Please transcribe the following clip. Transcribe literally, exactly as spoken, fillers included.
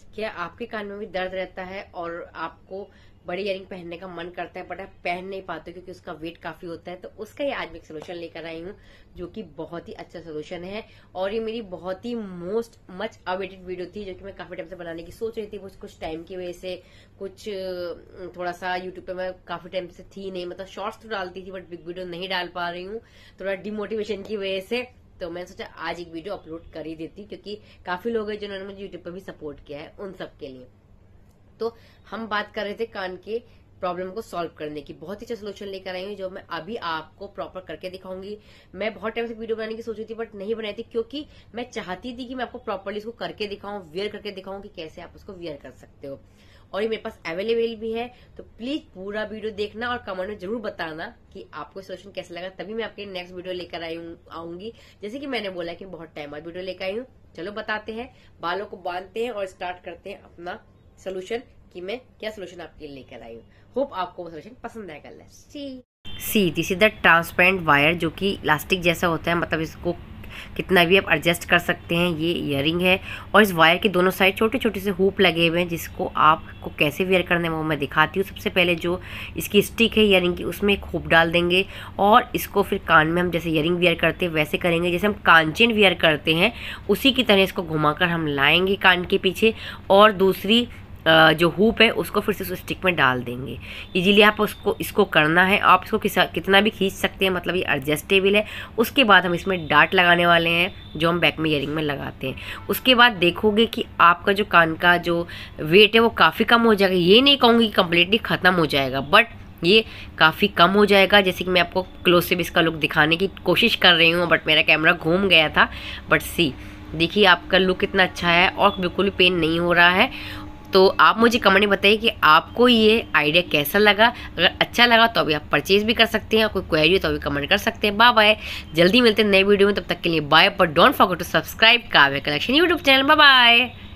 क्या आपके कान में भी दर्द रहता है और आपको बड़ी इयरिंग पहनने का मन करता है बट आप पहन नहीं पाते क्योंकि उसका वेट काफी होता है, तो उसका ही आज मैं एक सोल्यूशन लेकर आई हूँ जो कि बहुत ही अच्छा सोल्यूशन है। और ये मेरी बहुत ही मोस्ट मच अवेटेड वीडियो थी जो कि मैं काफी टाइम से बनाने की सोच रही थी। कुछ कुछ टाइम की वजह से कुछ थोड़ा सा यूट्यूब पे मैं काफी टाइम से थी नहीं, मतलब शॉर्ट्स तो डालती थी बट बिग वीडियो नहीं डाल पा रही हूँ थोड़ा डिमोटिवेशन की वजह से। तो मैंने सोचा आज एक वीडियो अपलोड कर ही देती क्योंकि काफी लोग हैं जिन्होंने मुझे यूट्यूब पर भी सपोर्ट किया है, उन सब के लिए। तो हम बात कर रहे थे कान के प्रॉब्लम को सॉल्व करने की। बहुत ही अच्छा सोल्यूशन लेकर आई हूँ जो मैं अभी आपको प्रॉपर करके दिखाऊंगी। मैं बहुत टाइम से वीडियो बनाने की सोच रही थी बट नहीं बनाई थी क्योंकि मैं चाहती थी कि मैं आपको प्रॉपरली इसको करके दिखाऊं, वियर करके दिखाऊं कि कैसे आप उसको वियर कर सकते हो। और ये मेरे पास अवेलेबल भी है, तो प्लीज पूरा वीडियो देखना और कमेंट में जरूर बताना कि आपको सोल्यूशन कैसा लगा, तभी मैं आपके नेक्स्ट वीडियो लेकर आई आऊंगी। जैसे कि मैंने बोला कि बहुत टाइम बाद वीडियो लेकर आई हूँ। चलो बताते हैं, बालों को बांधते हैं और स्टार्ट करते हैं अपना सोल्यूशन कि मैं क्या सोल्यूशन आपके लिए लेकर आई हूँ। होप आपको वो सोल्यूशन पसंद आएगा। Let's see see this is the transparent wire जो कि इलास्टिक जैसा होता है, मतलब इसको कितना भी आप एडजस्ट कर सकते हैं। ये ईयरिंग है और इस वायर के दोनों साइड छोटे छोटे से हुप लगे हुए हैं जिसको आपको कैसे वेयर करना है वो मैं दिखाती हूँ। सबसे पहले जो इसकी स्टिक है ईयरिंग की उसमें एक हुप डाल देंगे और इसको फिर कान में हम जैसे ईयरिंग वेयर करते हैं वैसे करेंगे, जैसे हम कांचेन वेयर करते हैं उसी की तरह इसको घुमाकर हम लाएंगे कान के पीछे और दूसरी जो हुप है उसको फिर से उस स्टिक में डाल देंगे। इजीली आप उसको इसको करना है, आप इसको किसा कितना भी खींच सकते हैं, मतलब ये एडजस्टेबल है। उसके बाद हम इसमें डार्ट लगाने वाले हैं जो हम बैक में ईयरिंग में लगाते हैं। उसके बाद देखोगे कि आपका जो कान का जो वेट है वो काफ़ी कम हो जाएगा। ये नहीं कहूँगी कि कम्प्लीटली ख़त्म हो जाएगा बट ये काफ़ी कम हो जाएगा। जैसे कि मैं आपको क्लोज से भी इसका लुक दिखाने की कोशिश कर रही हूँ बट मेरा कैमरा घूम गया था। बट सी देखिए आपका लुक कितना अच्छा है और बिल्कुल भी पेन नहीं हो रहा है। तो आप मुझे कमेंट में बताइए कि आपको ये आइडिया कैसा लगा। अगर अच्छा लगा तो अभी आप परचेज भी कर सकते हैं, कोई क्वेरी हो तो अभी कमेंट कर सकते हैं। बाय बाय, जल्दी मिलते हैं नए वीडियो में, तब तक के लिए बाय। पर don't forget to subscribe Kavya collection YouTube channel. Bye bye.